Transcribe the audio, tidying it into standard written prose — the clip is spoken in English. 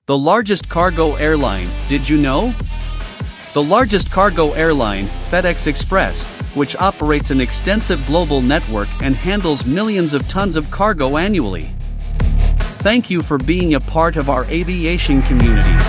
The largest cargo airline, did you know? The largest cargo airline, FedEx Express, which operates an extensive global network and handles millions of tons of cargo annually. Thank you for being a part of our aviation community.